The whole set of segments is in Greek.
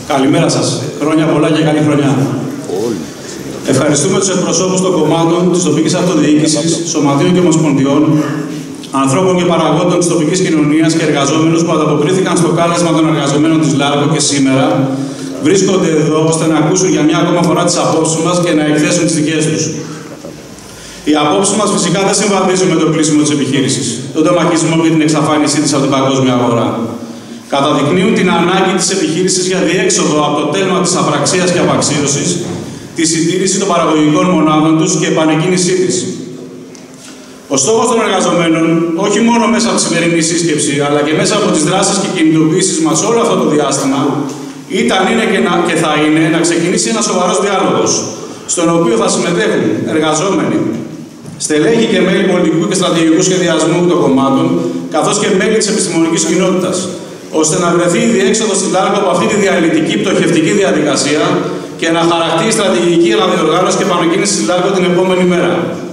Καλημέρα σας. Χρόνια πολλά και καλή χρονιά. Ευχαριστούμε τους εκπροσώπους των κομμάτων της τοπικής αυτοδιοίκησης, σωματείων και ομοσπονδιών, ανθρώπων και παραγόντων της τοπικής κοινωνίας και εργαζόμενους που ανταποκρίθηκαν στο κάλεσμα των εργαζομένων της Largo και σήμερα βρίσκονται εδώ ώστε να ακούσουν για μια ακόμα φορά τις απόψεις μας και να εκθέσουν τις δικές τους. Οι απόψεις μας φυσικά δεν συμβαδίζουν με το κλείσιμο της επιχείρησης, τον τεμαχισμό και την εξαφάνισή της από την παγκόσμια αγορά. Καταδεικνύουν την ανάγκη της επιχείρησης για διέξοδο από το τέλμα της απραξίας και απαξίωσης, τη συντήρηση των παραγωγικών μονάδων τους και επανεκκίνησή της. Ο στόχος των εργαζομένων, όχι μόνο μέσα από τη σημερινή σύσκεψη, αλλά και μέσα από τις δράσεις και κινητοποιήσεις μας όλο αυτό το διάστημα, ήταν, είναι και θα είναι να ξεκινήσει ένας σοβαρός διάλογος, στον οποίο θα συμμετέχουν εργαζόμενοι, στελέχη και μέλη πολιτικού και στρατηγικού σχεδιασμού των κομμάτων, καθώς και μέλη της επιστημονικής κοινότητας, ώστε να βρεθεί η διέξοδος στη Largo από αυτή τη διαλυτική πτωχευτική διαδικασία και να χαραχτεί η στρατηγική αναδιοργάνωση και επανεκκίνηση στη Largo την επόμενη μέρα.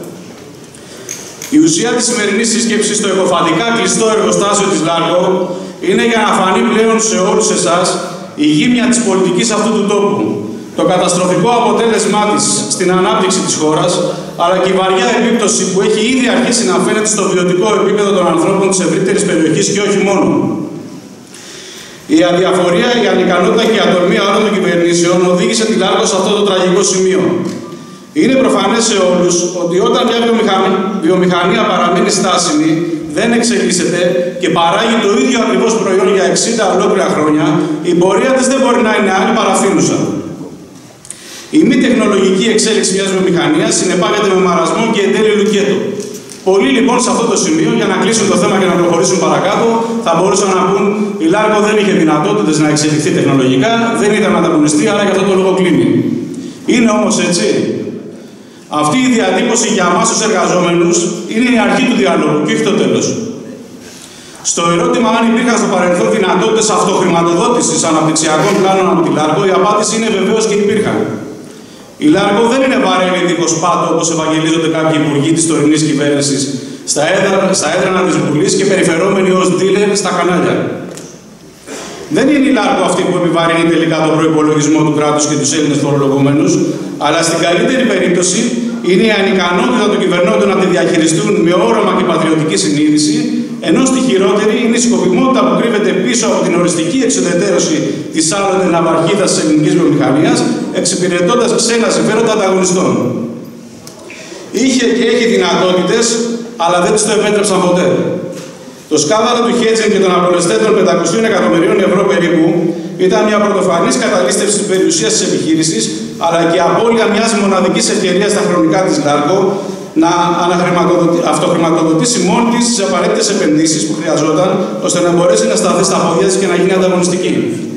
Η ουσία της σημερινής σύσκεψης στο εκοφαντικά κλειστό εργοστάσιο της Largo είναι για να φανεί πλέον σε όλους εσάς η γύμνια της πολιτικής αυτού του τόπου, το καταστροφικό αποτέλεσμά της στην ανάπτυξη της χώρας, αλλά και η βαριά επίπτωση που έχει ήδη αρχίσει να φαίνεται στο βιωτικό επίπεδο των ανθρώπων της ευρύτερης περιοχής και όχι μόνο. Η αδιαφορία, η ανικανότητα και η ατολμία όλων των κυβερνήσεων οδήγησε τη Largo σε αυτό το τραγικό σημείο. Είναι προφανές σε όλους ότι όταν μια βιομηχανία παραμένει στάσιμη, δεν εξελίσσεται και παράγει το ίδιο ακριβώς προϊόν για 60 ολόκληρα χρόνια, η πορεία της δεν μπορεί να είναι άλλη παρά φθήνουσα. Η μη τεχνολογική εξέλιξη μιας βιομηχανίας συνεπάγεται με μαρασμό και εν τέλει λουκέτο. Πολλοί λοιπόν σε αυτό το σημείο, για να κλείσουν το θέμα και να προχωρήσουν παρακάτω, θα μπορούσαν να πούν: η Largo δεν είχε δυνατότητες να εξελιχθεί τεχνολογικά, δεν ήταν ανταγωνιστή, άρα για αυτό το λόγο κλείνει. Είναι όμως έτσι? Αυτή η διατύπωση για εμάς τους εργαζόμενους είναι η αρχή του διαλόγου και όχι το τέλος. Στο ερώτημα αν υπήρχαν στο παρελθόν δυνατότητες αυτοχρηματοδότησης αναπτυξιακών πλάνων από τη Largo, η απάντηση είναι βεβαίως και υπήρχαν. Η Largo δεν είναι βαρέλη δίχως πάτο όπως ευαγγελίζονται κάποιοι υπουργοί της τωρινής κυβέρνησης στα έδρανα της Βουλής και περιφερόμενοι ως dealer στα κανάλια. Δεν είναι η Largo αυτή που επιβαρύνει τελικά τον προϋπολογισμό του κράτους και τους Έλληνες φορολογουμένους, αλλά στην καλύτερη περίπτωση είναι η ανικανότητα των κυβερνώντων να τη διαχειριστούν με όραμα και πατριωτική συνείδηση, ενώ στη χειρότερη είναι η σκοπιμότητα που κρύβεται πίσω από την οριστική εξουδετερώση της άλλοτε ναυαρχίδας της ελληνικής βιομηχανίας, εξυπηρετώντας ξένα συμφέροντα ανταγωνιστών. Είχε και έχει δυνατότητες, αλλά δεν τις το επέτρεψαν ποτέ. Το σκάνδαλο του hedging και των απολεσθέντων 500 εκατομμυρίων ευρώ περίπου ήταν μια πρωτοφανής καταλήστευση της περιουσίας της επιχείρησης, αλλά και απώλεια μιας μοναδικής ευκαιρίας στα χρονικά της Largo να αυτοχρηματοδοτήσει μόνη της τις απαραίτητες επενδύσεις που χρειαζόταν ώστε να μπορέσει να σταθεί στα πόδια της και να γίνει ανταγωνιστική.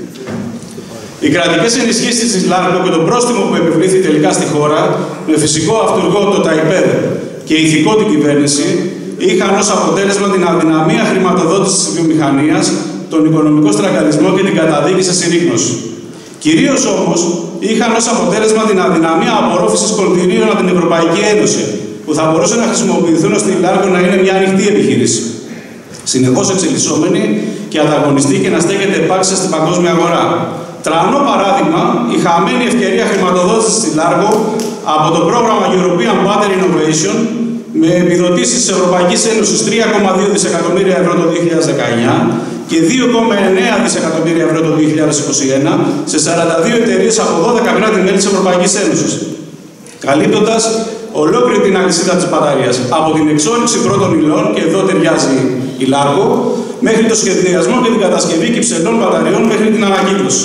Οι κρατικές ενισχύσεις της Largo και το πρόστιμο που επιβλήθη τελικά στη χώρα, με φυσικό αυτούργο το ΤΑΙΠΕΔ και ηθικό την κυβέρνηση, είχαν ως αποτέλεσμα την αδυναμία χρηματοδότησης της βιομηχανίας, τον οικονομικό στραγγαλισμό και την καταδίκη σε συρρίκνωση. Κυρίως όμως είχαν ως αποτέλεσμα την αδυναμία απορρόφησης κονδυλίων από την Ευρωπαϊκή Ένωση, που θα μπορούσε να χρησιμοποιηθούν ώστε η Largo να είναι μια ανοιχτή επιχείρηση, συνεχώς εξελισσόμενη και ανταγωνιστή και να στέκεται επάξια στην παγκόσμια αγορά. Τρανό παράδειγμα, η χαμένη ευκαιρία χρηματοδότησης στη Largo από το πρόγραμμα European Battery Innovation, με επιδοτήσεις της Ευρωπαϊκής Ένωσης 3,2 δισεκατομμύρια ευρώ το 2019 και 2,9 δισεκατομμύρια ευρώ το 2021 σε 42 εταιρείες από 12 κράτη-μέλη της Ευρωπαϊκής Ένωσης, καλύπτοντας ολόκληρη την αλυσίδα της μπαταρίας, από την εξόρυξη πρώτων υλών, και εδώ ταιριάζει η Largo, μέχρι το σχεδιασμό και την κατασκευή κυψελών μπαταριών μέχρι την ανακύκλωση.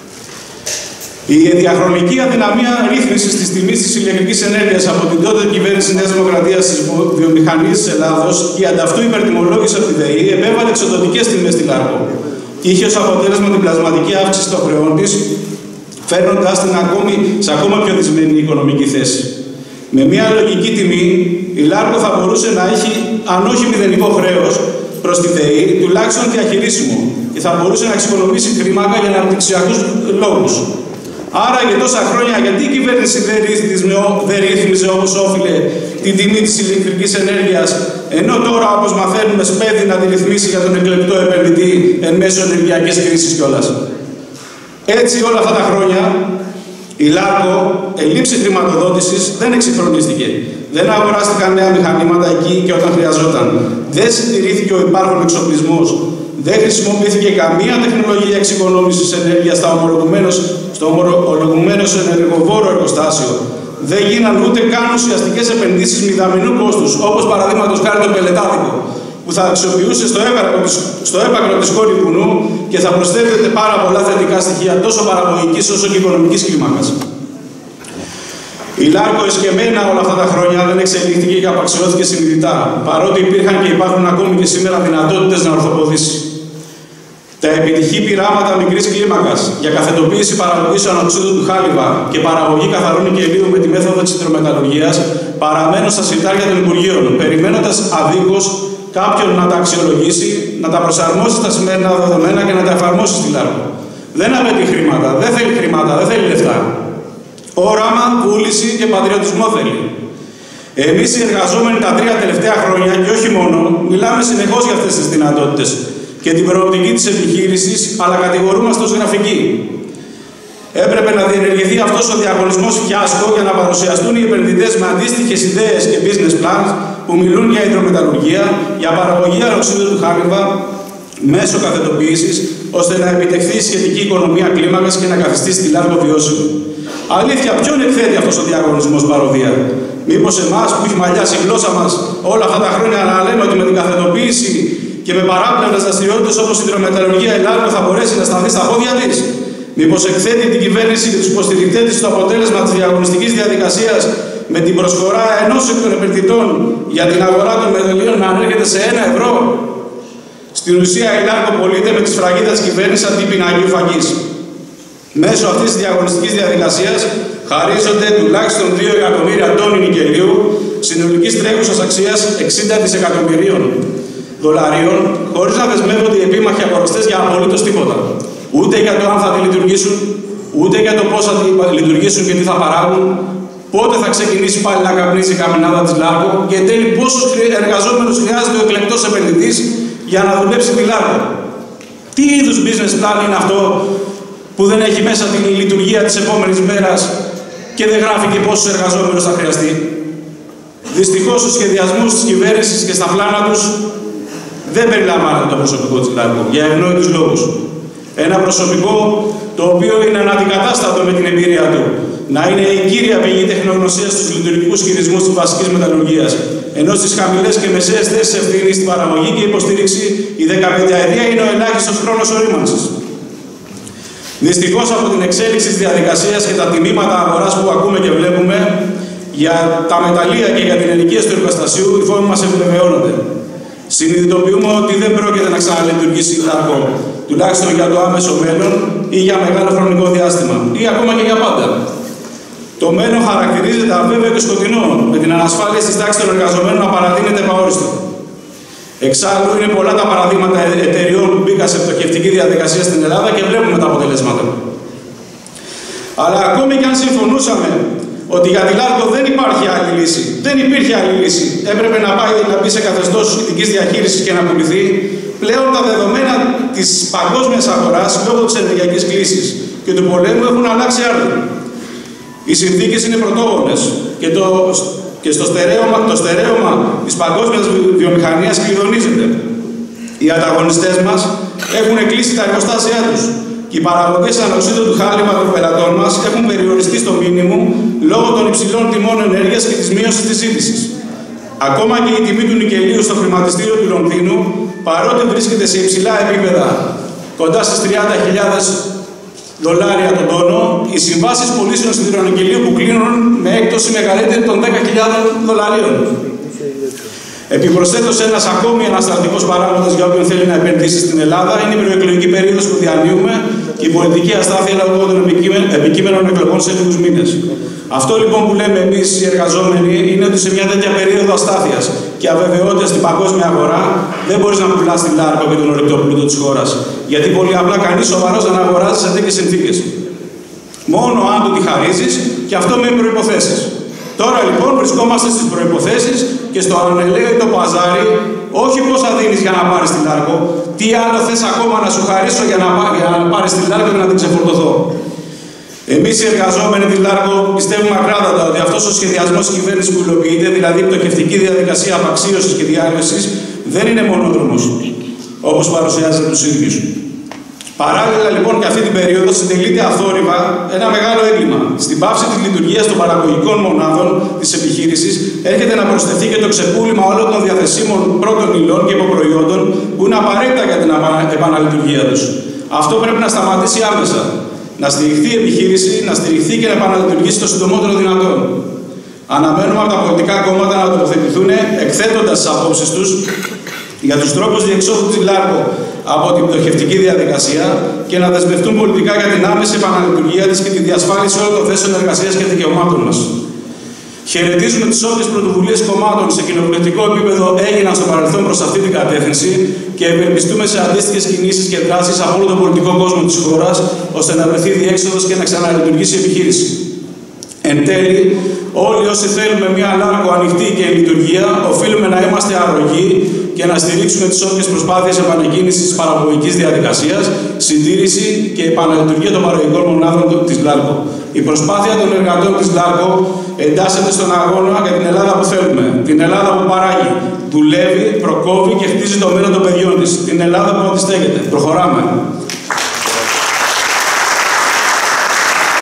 Η διαχρονική αδυναμία ρύθμισης της τιμής της ηλεκτρικής ενέργειας από την τότε κυβέρνηση Νέας Δημοκρατίας στις βιομηχανίες της Ελλάδος και η ανταυτού υπερτιμολόγηση από τη ΔΕΗ επέβαλε εξοδοτικές τιμές στη Largo και είχε ως αποτέλεσμα την πλασματική αύξηση των χρεών της, φέρνοντας την σε ακόμα πιο δυσμενή οικονομική θέση. Με μια λογική τιμή, η Largo θα μπορούσε να έχει, αν όχι μηδενικό χρέος προς τη ΔΕΗ, τουλάχιστον διαχειρίσιμο και θα μπορούσε να εξοικονομήσει χρήματα για αναπτυξιακούς λόγους. Άρα για τόσα χρόνια, γιατί η κυβέρνηση δεν ρύθμιζε όπως όφιλε την τιμή της ηλεκτρικής ενέργειας, ενώ τώρα, όπως μαθαίνουμε, σπέβδει να τη ρυθμίσει για τον εκλεκτό επενδυτή εν μέσω ενεργειακής κρίσης κιόλας. Έτσι, όλα αυτά τα χρόνια, η Λάρκο, ελήψη χρηματοδότησης, δεν εξυγχρονίστηκε. Δεν αγοράστηκαν νέα μηχανήματα εκεί και όταν χρειαζόταν. Δεν συντηρήθηκε ο υπάρχον εξοπλισμός. Δεν χρησιμοποιήθηκε καμία τεχνολογία εξοικονόμησης ενέργειας στο ομολογουμένως ενεργοβόρο εργοστάσιο. Δεν γίναν ούτε καν ουσιαστικές επενδύσεις μηδαμινού κόστους, όπως παραδείγματος χάρη το πελετάδικο, που θα αξιοποιούσε στο έπακρο της κόρη βουνού και θα προσθέτεται πάρα πολλά θετικά στοιχεία τόσο παραγωγικής όσο και οικονομικής κλίμακας. Η Λάρκο εσκεμμένα όλα αυτά τα χρόνια δεν εξελίχθηκε και απαξιώθηκε συνειδητά, παρότι υπήρχαν και υπάρχουν ακόμη και σήμερα δυνατότητες να ορθοποδήσει. Τα επιτυχή πειράματα μικρής κλίμακας για καθετοποίηση παραγωγής ανοξίδου του χάλιβα και παραγωγή καθαρού νικελίου με τη μέθοδο της υδρομεταλλουργίας παραμένουν στα συρτάρια των Υπουργείων, περιμένοντας αδίκως κάποιον να τα αξιολογήσει, να τα προσαρμόσει στα σημερινά δεδομένα και να τα εφαρμόσει στη Λάρκο. Δεν απαιτεί χρήματα, δεν θέλει χρήματα, δεν θέλει λεφτά. Όραμα, βούληση και πατριωτισμό θέλει. Εμείς οι εργαζόμενοι τα 3 τελευταία χρόνια και όχι μόνο, μιλάμε συνεχώς για αυτές τις δυνατότητες και την προοπτική της επιχείρησης, αλλά κατηγορούμαστε ως γραφικοί. Έπρεπε να διενεργηθεί αυτός ο διαγωνισμός φιάσκο για να παρουσιαστούν οι επενδυτές με αντίστοιχες ιδέες και business plans που μιλούν για υδρομεταλλουργία, για παραγωγή ανοξίδου του χάλιβα μέσω καθετοποίησης, ώστε να επιτευχθεί η σχετική οικονομία κλίμακας και να καθιστεί στη Λάρκο βιώσιμη. Αλήθεια, ποιον εκθέτει αυτός ο διαγωνισμός παροδία? Μήπως εμάς που έχει μαλλιάσει η γλώσσα μας όλα αυτά τα χρόνια να λέμε ότι με την καθετοποίηση και με παράπλευρες δραστηριότητες όπως η υδρομεταλλουργία η Λάρκο θα μπορέσει να σταθεί στα πόδια της? Μήπως εκθέτει την κυβέρνηση και τους υποστηρικτές της στο αποτέλεσμα της διαγωνιστικής διαδικασίας με την προσφορά ενός εκ των επενδυτών για την αγορά των μεταλλίων να ανέρχεται σε 1 ευρώ? Στην ουσία η Λάρκο πωλείται με τη σφραγίδα της κυβέρνησης αντί πινακίου φαγής. Μέσω αυτής της διαγωνιστικής διαδικασίας χαρίζονται τουλάχιστον 2 εκατομμύρια τόνοι νικελίου συνολικής τρέχουσας αξίας 60 δισεκατομμυρίων δολαρίων, χωρίς να δεσμεύονται οι επίμαχοι αγοραστές για απολύτως τίποτα. Ούτε για το αν θα τη λειτουργήσουν, ούτε για το πώς θα τη λειτουργήσουν και τι θα παράγουν, πότε θα ξεκινήσει πάλι να καπνίσει η καμινάδα της Λάρκο και εν τέλει πόσους εργαζόμενους χρειάζεται ο εκλεκτός επενδυτής για να δουλέψει τη Λάρκο. Τι είδους business plan είναι αυτό που δεν έχει μέσα την λειτουργία της επόμενης μέρας και δεν γράφει και πόσους εργαζόμενους θα χρειαστεί? Δυστυχώς, στους σχεδιασμούς της κυβέρνησης και στα πλάνα τους δεν περιλαμβάνεται το προσωπικό της Λάρκο για ευνόητους λόγους. Ένα προσωπικό το οποίο είναι αναντικατάστατο με την εμπειρία του, να είναι η κύρια πηγή τεχνογνωσίας στους λειτουργικούς χειρισμούς της βασικής μεταλλουργίας, ενώ στις χαμηλές και μεσαίες θέσεις ευθύνης στην παραγωγή και υποστήριξη η 15ετία είναι ο ελάχιστος χρόνος ορίμανσης. Δυστυχώς, από την εξέλιξη της διαδικασίας και τα τιμήματα αγοράς που ακούμε και βλέπουμε για τα μεταλλεία και για την ενοικίαση του εργοστασίου, οι φόβοι μας επιβεβαιώνονται. Συνειδητοποιούμε ότι δεν πρόκειται να ξαναλειτουργήσει η Λάρκο, τουλάχιστον για το άμεσο μέλλον ή για μεγάλο χρονικό διάστημα, ή ακόμα και για πάντα. Το μέλλον χαρακτηρίζεται αβέβαιο και σκοτεινό, με την ανασφάλεια στις τάξεις των εργαζομένων να παρατείνεται επαόριστο. Εξάλλου, είναι πολλά τα παραδείγματα εταιριών που μπήκαν σε πτωχευτική διαδικασία στην Ελλάδα και βλέπουμε τα αποτελέσματα. Αλλά ακόμη και αν συμφωνούσαμε ότι για τη Λάρκο δεν υπάρχει άλλη λύση, δεν υπήρχε άλλη λύση, έπρεπε να πάει να μπει σε καθεστώς ειδικής διαχείρισης και να πουληθεί, πλέον τα δεδομένα της παγκόσμιας αγοράς λόγω της ενεργειακής κρίσης και του πολέμου έχουν αλλάξει άρδιν. Οι συνθήκες είναι πρωτόγονες και το στερέωμα της παγκόσμιας βιομηχανίας κλειδονίζεται. Οι ανταγωνιστές μας έχουν κλείσει τα εργοστάσια τους και οι παραγωγές ανοξίδου του χάλιβα των πελατών μας έχουν περιοριστεί στο μίνιμουμ λόγω των υψηλών τιμών ενέργειας και της μείωσης της ζήτησης. Ακόμα και η τιμή του νικελίου στο χρηματιστήριο του Λονδίνου, παρότι βρίσκεται σε υψηλά επίπεδα, κοντά στις 30.000 δολάρια τον τόνο, οι συμβάσεις πωλήσεων σιδηρονικελίου που κλείνουν με έκπτωση μεγαλύτερη των 10.000 δολαρίων. Επιπροσθέτως, ένας ακόμη ανασταλτικός παράγοντας για όποιον θέλει να επενδύσει στην Ελλάδα είναι η προεκλογική περίοδος που διανύουμε και η πολιτική αστάθεια λόγω των επικείμενων εκλογών σε λίγους μήνες. Αυτό λοιπόν που λέμε εμείς οι εργαζόμενοι είναι ότι σε μια τέτοια περίοδο αστάθειας και αβεβαιότητας στην παγκόσμια αγορά δεν μπορείς να πουλάς τη Λάρκο και τον ορεικτό πλούτο της χώρας. Γιατί πολύ απλά κανείς σοβαρός δεν αγοράζει σε τέτοιες συνθήκες. Μόνο αν του τη χαρίζεις και αυτό με προϋποθέσεις. Τώρα λοιπόν βρισκόμαστε στις προϋποθέσεις και στο ανελαίωτο παζάρι, όχι πώς θα δίνεις για να πάρεις τη Λάρκο, τι άλλο θες ακόμα να σου χαρίσω για να πάρεις τη Λάρκο και να την ξεφορτωθώ. Εμείς οι εργαζόμενοι τη Λάρκο πιστεύουμε ακράδαντα ότι αυτός ο σχεδιασμός της κυβέρνησης που υλοποιείται, δηλαδή η πτωχευτική διαδικασία απαξίωσης και διάλυσης, δεν είναι μονόδρομος, όπως παρουσιάζεται τους ίδιους. Παράλληλα, λοιπόν, και αυτή την περίοδο συντελείται αθόρυβα ένα μεγάλο έγκλημα. Στην πάυση της λειτουργίας των παραγωγικών μονάδων της επιχείρησης έρχεται να προσθεθεί και το ξεπούλημα όλων των διαθεσίμων πρώτων υλών και υποπροϊόντων που είναι απαραίτητα για την επαναλειτουργία τους. Αυτό πρέπει να σταματήσει άμεσα. Να στηριχθεί η επιχείρηση, να στηριχθεί και να επαναλειτουργήσει το συντομότερο δυνατόν. Αναμένουμε από τα πολιτικά κόμματα να τοποθετηθούν εκθέτοντας τις απόψεις τους για τους τρόπους διεξόδου της Λάρκο από την πτωχευτική διαδικασία και να δεσμευτούν πολιτικά για την άμεση επαναλειτουργία της και τη διασφάλιση όλων των θέσεων εργασίας και δικαιωμάτων μας. Χαιρετίζουμε τις όποιες πρωτοβουλίες κομμάτων σε κοινοβουλευτικό επίπεδο έγιναν στο παρελθόν προς αυτή την κατεύθυνση και ευελπιστούμε σε αντίστοιχες κινήσεις και δράσεις από όλο τον πολιτικό κόσμο της χώρας, ώστε να βρεθεί διέξοδος και να ξαναλειτουργήσει η επιχείρηση. Εν τέλει, όλοι όσοι θέλουμε μια Λάρκο ανοιχτή και λειτουργία, οφείλουμε να είμαστε αρρωγοί και να στηρίξουμε τις όποιες προσπάθειες επανεκκίνησης της παραγωγικής διαδικασίας, συντήρηση και επαναλειτουργία των παραγωγικών μονάδων της Λάρκο. Η προσπάθεια των εργατών της Λάρκο εντάσσεται στον αγώνα για την Ελλάδα που θέλουμε. Την Ελλάδα που παράγει, δουλεύει, προκόβει και χτίζει το μέλλον των παιδιών της. Την Ελλάδα που αντιστέκεται. Προχωράμε.